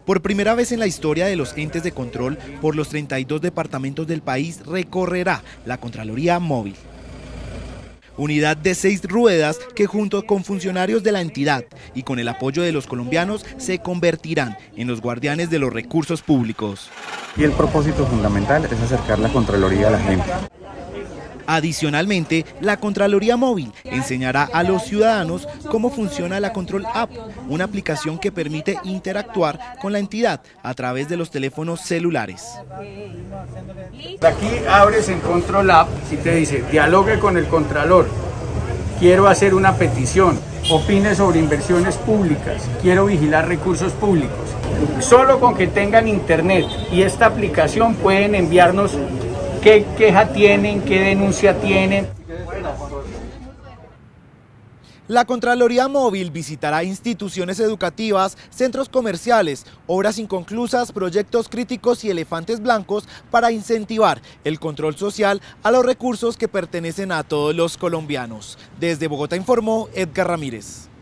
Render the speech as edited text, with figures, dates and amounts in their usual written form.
Por primera vez en la historia de los entes de control, por los 32 departamentos del país recorrerá la Contraloría Móvil. Unidad de 6 ruedas que junto con funcionarios de la entidad y con el apoyo de los colombianos se convertirán en los guardianes de los recursos públicos. Y el propósito fundamental es acercar la Contraloría a la gente. Adicionalmente, la Contraloría Móvil enseñará a los ciudadanos cómo funciona la Control App, una aplicación que permite interactuar con la entidad a través de los teléfonos celulares. Aquí abres en Control App y te dice, dialogue con el Contralor, quiero hacer una petición, opine sobre inversiones públicas, quiero vigilar recursos públicos. Solo con que tengan internet y esta aplicación pueden enviarnos qué queja tienen, qué denuncia tienen. La Contraloría Móvil visitará instituciones educativas, centros comerciales, obras inconclusas, proyectos críticos y elefantes blancos para incentivar el control social a los recursos que pertenecen a todos los colombianos. Desde Bogotá informó Edgar Ramírez.